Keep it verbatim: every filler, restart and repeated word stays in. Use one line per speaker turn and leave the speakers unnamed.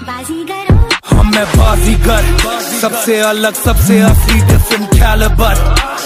हम मैं बाजीगर, सबसे अलग सबसे असली डिफरेंट कैलिबर।